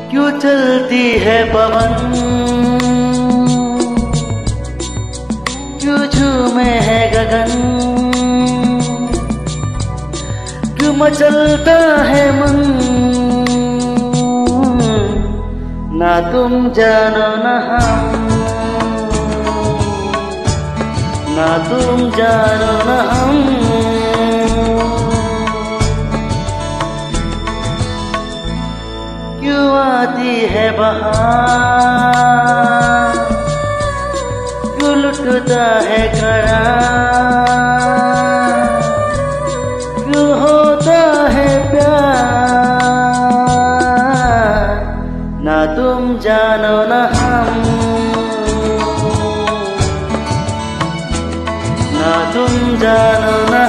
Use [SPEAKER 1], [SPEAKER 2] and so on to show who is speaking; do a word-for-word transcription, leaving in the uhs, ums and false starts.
[SPEAKER 1] क्यों चलती है पवन, क्यों झूमे है गगन, क्यों मचलता है मन। ना तुम जानो ना हम, ना तुम जानो ना हम। क्यों आती है बहार, क्यों लुटता है करार, क्यों होता है प्यार। ना तुम जानो ना हम, ना तुम जानो ना